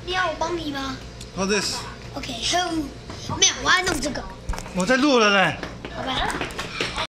你要我帮你吗 What this？ ？OK，没有，我要弄这个。 我在录了嘞。 好吧。